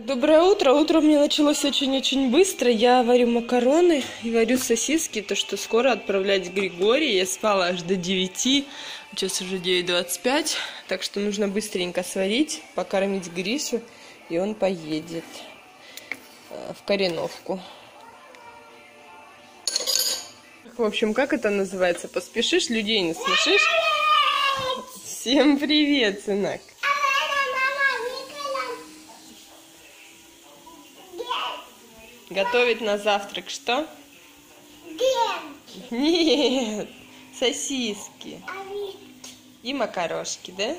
Доброе утро. Утро у меня началось очень-очень быстро. Я варю макароны и варю сосиски, то что скоро отправлять Григория. Я спала аж до 9, сейчас уже 9:25, так что нужно быстренько сварить, покормить Гришу, и он поедет в Кореновку. В общем, как это называется? Поспешишь, людей насмешишь? Всем привет, сынок! Готовить на завтрак что? Нет, сосиски. И макарошки, да?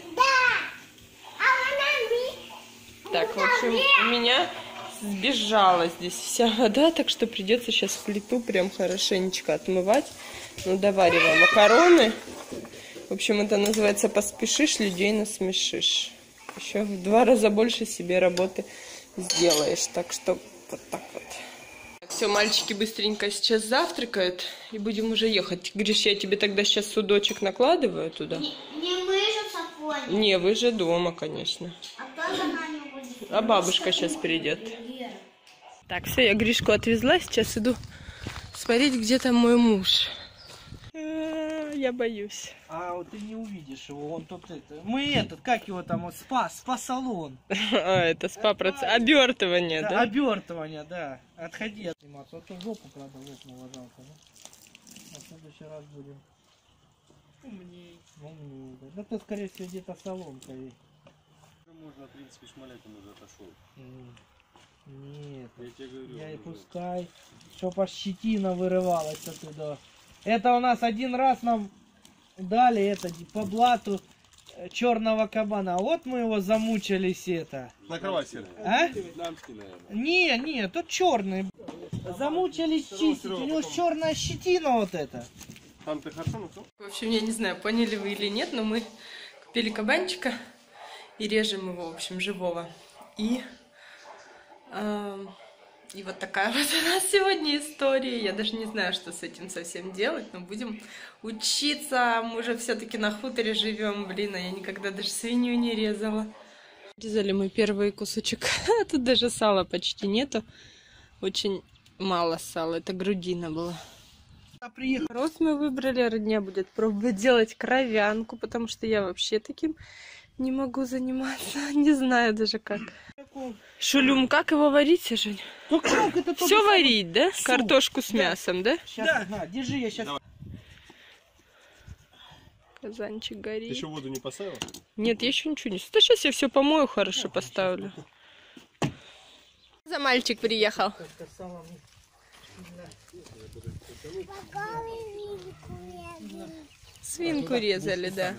Так, в общем, у меня сбежала здесь вся вода, так что придется сейчас плиту прям хорошенечко отмывать. Ну, довариваем макароны. В общем, это называется «поспешишь, людей насмешишь». Еще в 2 раза больше себе работы сделаешь, так что вот так вот. Все, мальчики быстренько сейчас завтракают, и будем уже ехать. Гриш, я тебе тогда сейчас судочек накладываю туда. Не мы же в Сафоне. Не, вы же дома, конечно. А кто за нами будет? А бабушка сейчас придет. Так, все, я Гришку отвезла, сейчас иду смотреть, где там мой муж. Я боюсь. А вот ты не увидишь его, он тут это. Мы как его там, спа-салон. А, это спа-процесс. Обертывание, да? Обертывание, да. Отходи от сниматься. Вот тут жопу, правда, лопнула жалко, да? А в следующий раз будем умней. Умней, да. Ну, тут, скорее всего, где-то салонка есть. Можно, в принципе, шмалять, он уже отошел. Нет, я тебе говорю, я и пускай, чтоб аж щетина вырывалась оттуда. Это у нас один раз нам дали это по блату черного кабана. Вот мы его замучились это. На кровать сели. А? Вьетнамский, наверное. Не, тут черный. Замучились чистить. У него черная щетина вот эта. Там ты хорошо нашел? В общем, я не знаю, поняли вы или нет, но мы купили кабанчика и режем его, в общем, живого. И вот такая вот у нас сегодня история. Я даже не знаю, что с этим совсем делать, но будем учиться. Мы же все-таки на хуторе живем. Блин, а я никогда даже свинью не резала. Резали мы первый кусочек. Тут даже сала почти нету. Очень мало сала. Это грудина была. Рост мы выбрали. Родня будет пробовать делать кровянку, потому что я вообще таким не могу заниматься. Не знаю даже как. Шулюм, как его варить, Жень? Ну как это? Все варить, да? Всё. Картошку с мясом, да? Сейчас, Да. на, держи, я сейчас. Казанчик горит. Ты еще воду не поставила? Нет, я еще ничего не... Да сейчас я все помою, хорошо поставлю. За мальчик приехал. Свинку резали, да.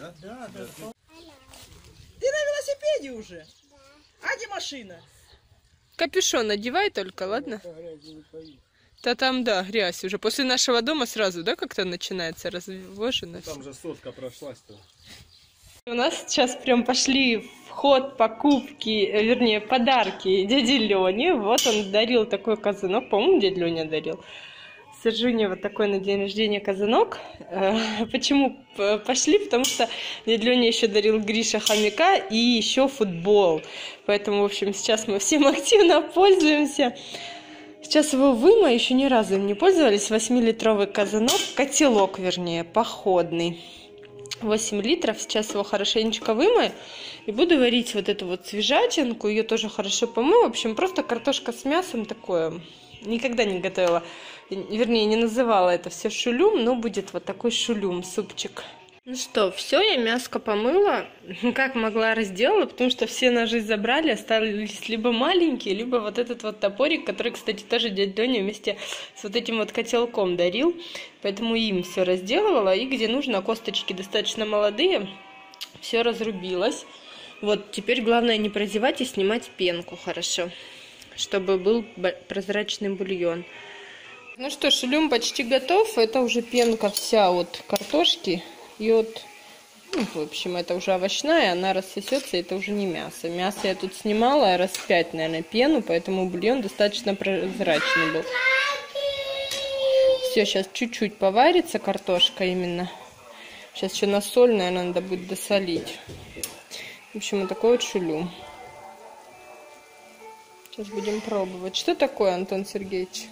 Ты на велосипеде уже? А где машина? Капюшон надевай только, ладно? Да там, да, грязь уже. После нашего дома сразу, да, как-то начинается развожено. Там же сотка прошлась-то. У нас сейчас прям пошли в ход покупки, вернее, подарки дяде Лене. Вот он дарил такой казанок, по-моему, дядя Леня дарил. Сержуне вот такой на день рождения казанок. Почему пошли? Потому что дядя Леня еще дарил Грише хомяка и еще футбол. Поэтому, в общем, сейчас мы всем активно пользуемся. Сейчас его вымою, еще ни разу им не пользовались. 8-литровый казанок, котелок, вернее, походный. 8 литров. Сейчас его хорошенечко вымою. И буду варить вот эту вот свежатинку. Ее тоже хорошо помою. В общем, просто картошка с мясом такое. Никогда не готовила. Вернее, не называла это все шулюм, но будет вот такой шулюм, супчик. Ну что, все, я мяско помыла. Как могла, разделала, потому что все ножи забрали, остались либо маленькие, либо вот этот вот топорик, который, кстати, тоже дядя Леня вместе с вот этим вот котелком дарил. Поэтому им все разделывала. И где нужно, косточки достаточно молодые, все разрубилось. Вот, теперь главное не прозевать и снимать пенку хорошо, чтобы был прозрачный бульон. Ну что, шулюм почти готов. Это уже пенка вся от картошки. И от, ну, в общем, это уже овощная, она рассосется, это уже не мясо. Мясо я тут снимала раз 5, наверное, пену, поэтому бульон достаточно прозрачный был. Все, сейчас чуть-чуть поварится картошка именно. Сейчас еще на соль, наверное, надо будет досолить. В общем, вот такой вот шулюм. Сейчас будем пробовать. Что такое, Антон Сергеевич?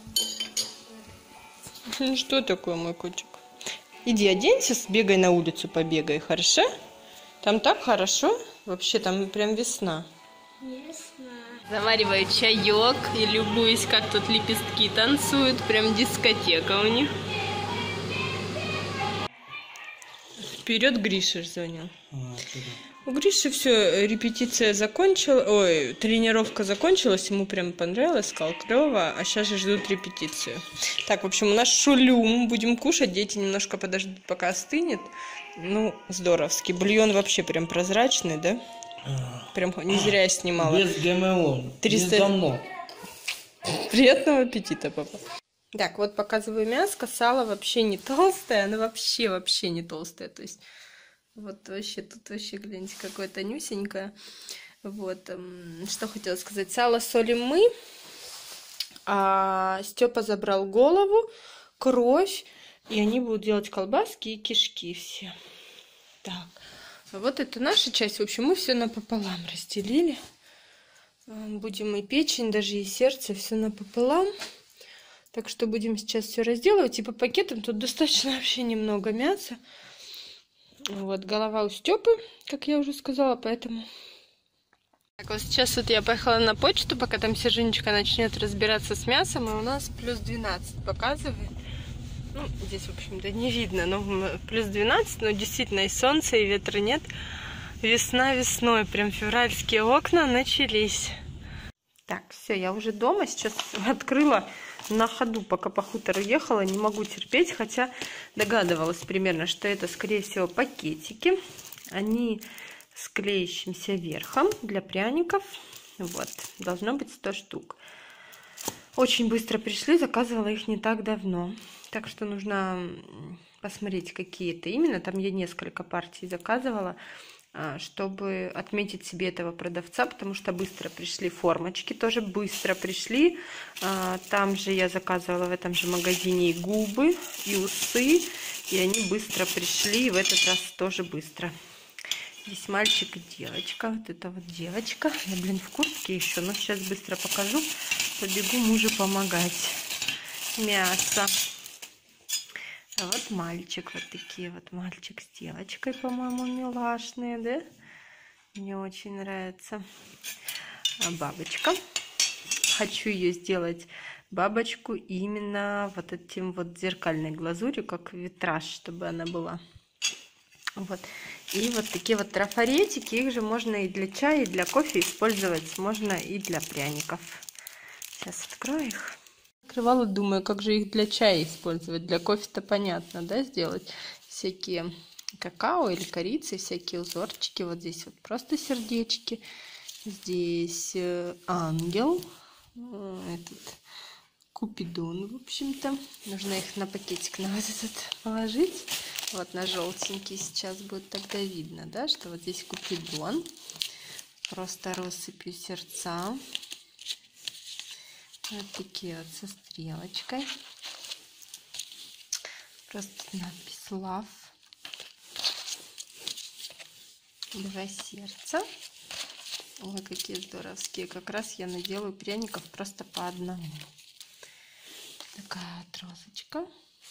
Что такое, мой котик? Иди оденься, сбегай на улицу, побегай, хорошо? Там так хорошо. Вообще, там прям весна. Завариваю чаек и любуюсь, как тут лепестки танцуют. Прям дискотека у них. Вперед Гриша звонил. У Гриши все, репетиция закончилась, ой, тренировка закончилась, ему прям понравилось, сказал клево, а сейчас же ждут репетицию. Так, в общем, у нас шулюм, будем кушать, дети немножко подождут, пока остынет. Ну, здоровский. Бульон вообще прям прозрачный, да? Прям не зря я снимала. Без ГМО, 300... без говно. Приятного аппетита, папа. Так, вот показываю мяско, сало вообще не толстое, оно вообще не толстое, то есть... Вот вообще, тут вообще, гляньте, какое тонюсенькое. Вот, что хотела сказать. Сало солим мы, а Степа забрал голову, кровь, и они будут делать колбаски и кишки все. Так, вот это наша часть. В общем, мы все напополам разделили. Будем и печень, даже и сердце, все напополам. Так что будем сейчас все разделывать. И по пакетам тут достаточно вообще немного мяса. Вот, голова у Степы, как я уже сказала, поэтому... Так, вот сейчас вот я поехала на почту, пока там Сержинечка начнет разбираться с мясом, и у нас плюс 12 показывает. Ну, здесь, в общем-то, не видно, но плюс 12, но действительно и солнца, и ветра нет. Весна весной, прям февральские окна начались. Так, все, я уже дома, сейчас открыла на ходу, пока по хутору ехала, не могу терпеть, хотя догадывалась примерно, что это, скорее всего, пакетики. Они с клеящимся верхом для пряников. Вот, должно быть 100 штук. Очень быстро пришли, заказывала их не так давно. Так что нужно посмотреть, какие это именно. Там я несколько партий заказывала, чтобы отметить себе этого продавца, потому что быстро пришли формочки, тоже быстро пришли. Там же я заказывала в этом же магазине и губы, и усы, и они быстро пришли, и в этот раз тоже быстро. Здесь мальчик и девочка, вот это вот девочка, я, блин, в куртке еще, но сейчас быстро покажу, побегу мужу помогать. Мясо. А вот мальчик, вот такие вот мальчик с девочкой, по-моему, милашные, да? Мне очень нравится. А бабочка. Хочу ее сделать, бабочку, именно вот этим вот зеркальной глазурью, как витраж, чтобы она была. Вот. И вот такие вот трафаретики, их же можно и для чая, и для кофе использовать, можно и для пряников. Сейчас открою их. Открывала, думаю, как же их для чая использовать. Для кофе-то понятно, да, сделать всякие какао или корицы, всякие узорчики. Вот здесь вот просто сердечки. Здесь ангел, этот купидон, в общем-то. Нужно их на пакетик на вот этот положить. Вот на желтенький сейчас будет тогда видно, да, что вот здесь купидон. Просто россыпью сердца. Вот такие вот со стрелочкой. Просто надпись Love. 2 сердца. Ой, какие здоровские. Как раз я наделаю пряников просто по одному. Такая вот розочка.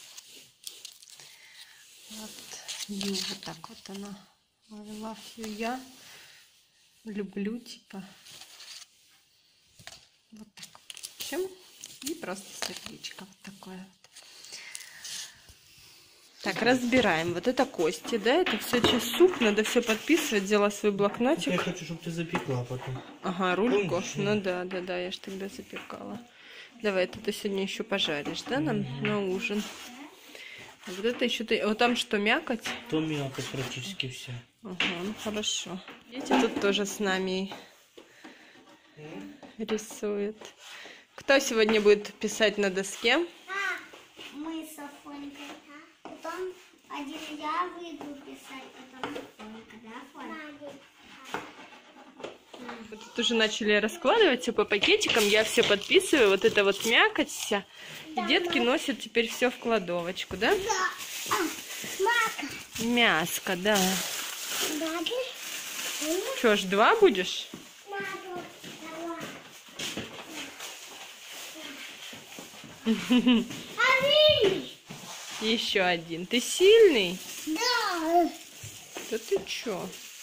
Вот ю, вот так вот она. I love you, я люблю, типа. Вот так. В общем, и просто сердечко вот такое вот. Так, разбираем. Вот это кости, да? Это все сейчас суп, надо все подписывать. Взяла свой блокнотик. Я хочу, чтобы ты запекла потом. Ага, рульку. Помнишь, Ну да, я ж тогда запекала. Давай, это ты сегодня еще пожаришь, да, нам на ужин? А вот это еще ты. Вот там что, мякоть? То мякоть практически вся. Ага, ну хорошо. Дети тут тоже с нами рисуют. Кто сегодня будет писать на доске? Мы с Афонькой, потом один я выйду писать, потом Афонька, да, Афонька? Вот тут уже начали раскладывать все по пакетикам. Я все подписываю. Вот это вот мякоть вся. И детки носят теперь все в кладовочку, да? Да. Мака. Мяско, да. Маки. Что ж, 2 будешь? Маку. Еще один. Ты сильный? Да. Да ты чё?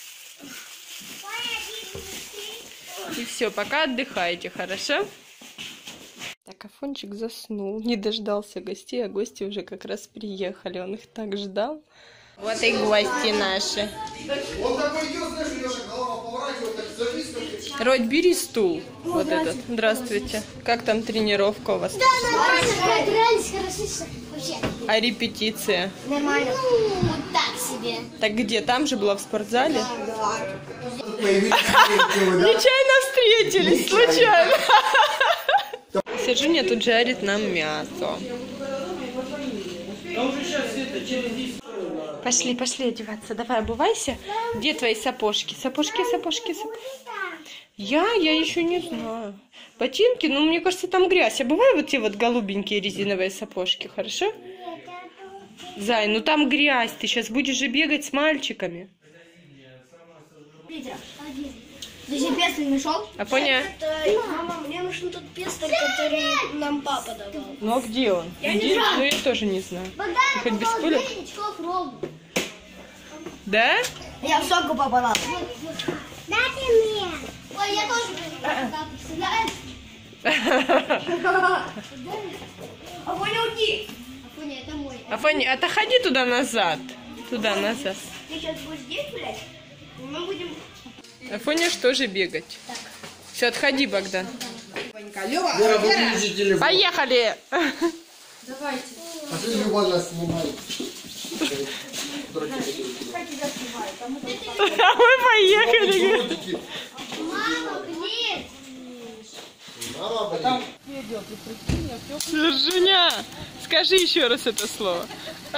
И все, пока отдыхайте, хорошо? Так, Афончик заснул, не дождался гостей, а гости уже как раз приехали. Он их так ждал. Вот и гости наши. Он такой идет, знаешь, у него так голова поворачивает, так записка. Родь, бери стул. Вот этот. Здравствуйте. Как там тренировка у вас? Да, нормально, поигрались, хорошо, вообще. А репетиция? Нормально. Вот так себе. Так где? Там же была в спортзале? Нечаянно. Нечаянно встретились, случайно. Сержуня тут жарит нам мясо. Пошли, пошли одеваться. Давай, обувайся. Где твои сапожки? Сапожки. Я еще не знаю. Ботинки, ну, мне кажется, там грязь. Обувай вот те вот голубенькие резиновые сапожки, хорошо? Зай, ну там грязь. Ты сейчас будешь же бегать с мальчиками. Ты же пестель нашел? Афоня? Мама, мне нужен тот пестель, который нам папа давал. Ну, а где он? Я не Где? знаю. Ну, я тоже не знаю. Ты хоть без пулек? Да? Я в соку попала. Дайте мне. Ой, я тоже Афоня, уйди. Афоня, это мой. Афоня, отходи туда назад. Туда назад. Ты сейчас будешь здесь гулять? Мы будем... Афоня что же бегать? Все, отходи, Богдан. Вера, выключи телефон. Поехали! А ты Люба снимай. Мы поехали. Мама, блин. Мама, блин. Сержуня, скажи еще раз это слово.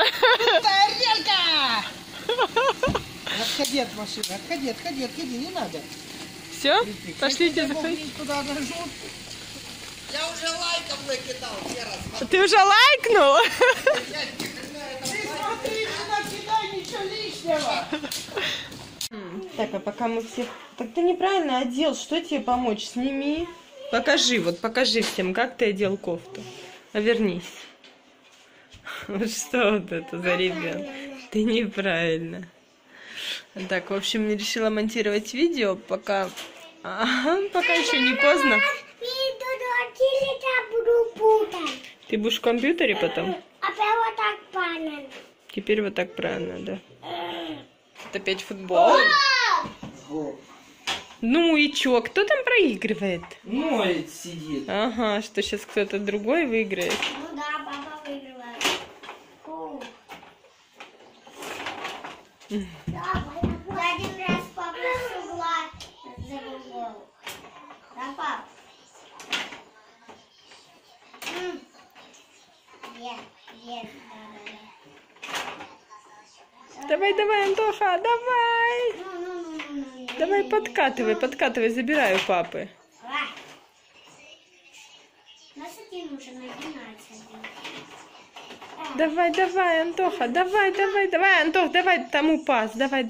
Отходи от машины, отходи, не надо. Все? Пошлите заходить. Туда нажмут. Я уже лайков накидал, Вера. Ты уже лайкнул? Ты смотри, не накидай ничего лишнего. Так, а пока мы всех... Так ты неправильно одел, что тебе помочь? Сними. Покажи всем, как ты одел кофту. Вернись. Вот что вот это за ребят? Ты неправильно. Так, в общем, решила монтировать видео, пока еще не поздно. Ты будешь в компьютере потом? Теперь вот так правильно, да. Это опять футбол. Ну и чё, кто там проигрывает? Ноет сидит. Ага, что сейчас кто-то другой выиграет. Ну да, папа выигрывает. Да, я один раз папа с угла забыл. Да, пап? Нет, Давай, Антоха, давай. Ну. Давай, подкатывай, забирай у папы. Нас один уже на 12. Давай, Антоха, давай, Антох, давай тому пас, давай.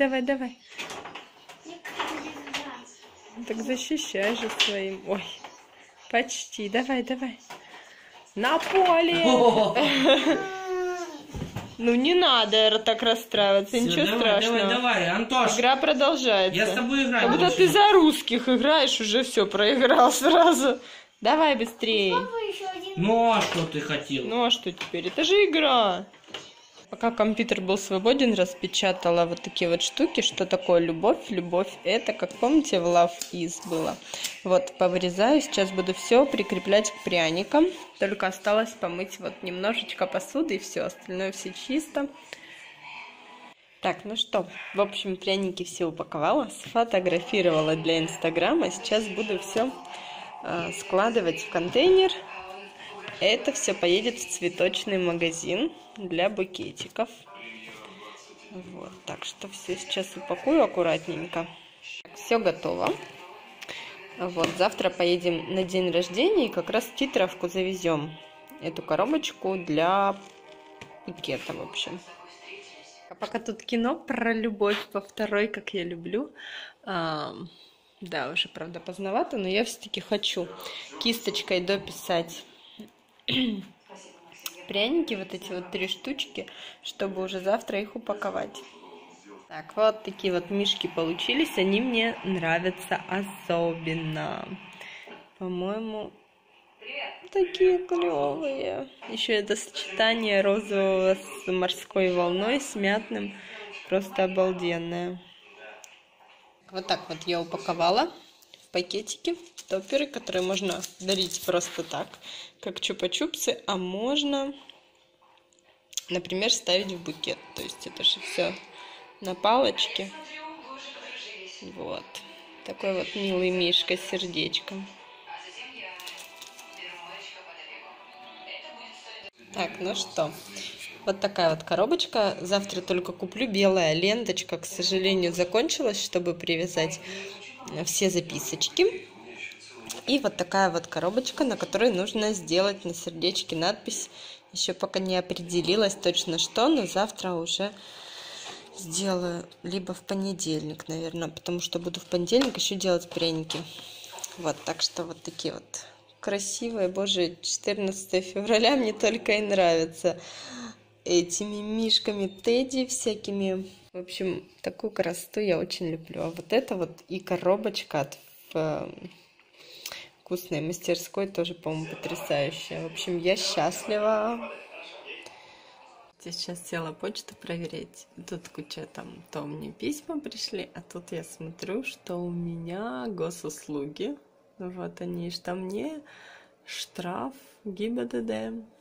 Так защищай же своим. Ой, почти, давай. На поле. Ну не надо так расстраиваться, ничего страшного. Давай, Антош. Игра продолжается. Я с тобой играю. Как будто ты за русских играешь, уже все, проиграл сразу. Давай быстрее. Еще один. Ну а что ты хотел? Ну а что теперь? Это же игра. Пока компьютер был свободен, распечатала вот такие вот штуки. Что такое любовь? Любовь — это, как помните, в Love Is было. Вот, повырезаю. Сейчас буду все прикреплять к пряникам. Только осталось помыть вот немножечко посуды, и все. Остальное все чисто. Так, ну что, в общем, пряники все упаковала, сфотографировала для Инстаграма. Сейчас буду все складывать в контейнер. Это все поедет в цветочный магазин для букетиков. Вот, так что все сейчас упакую аккуратненько. Все готово. Вот, завтра поедем на день рождения и как раз в Титровку завезем эту коробочку для букета, в общем. А пока тут кино про любовь по второй, как я люблю. Да, уже, правда, поздновато, но я все-таки хочу кисточкой дописать пряники, вот эти вот 3 штучки, чтобы уже завтра их упаковать. Так, вот такие вот мишки получились, они мне нравятся особенно. По-моему, такие клевые. Еще это сочетание розового с морской волной, с мятным, просто обалденное. Вот так вот я упаковала в пакетики топеры, которые можно дарить просто так, как чупа-чупсы, а можно, например, ставить в букет. То есть это же все на палочке. Вот. Такой вот милый мишка с сердечком. Так, ну что, вот такая вот коробочка. Завтра только куплю. Белая ленточка, к сожалению, закончилась, чтобы привязать все записочки. И вот такая вот коробочка, на которой нужно сделать на сердечке надпись. Еще пока не определилась точно что, но завтра уже сделаю. Либо в понедельник, наверное, потому что буду в понедельник еще делать пряники. Вот, так что вот такие вот красивые. Боже, 14 февраля мне только и нравится. Этими мишками Тедди всякими. В общем, такую красоту я очень люблю. А вот это вот и коробочка от вкусной мастерской тоже, по-моему, потрясающая. В общем, я счастлива. Сейчас села почту проверять. Тут куча там, то мне письма пришли, а тут я смотрю, что у меня госуслуги. Вот они, что мне штраф ГИБДД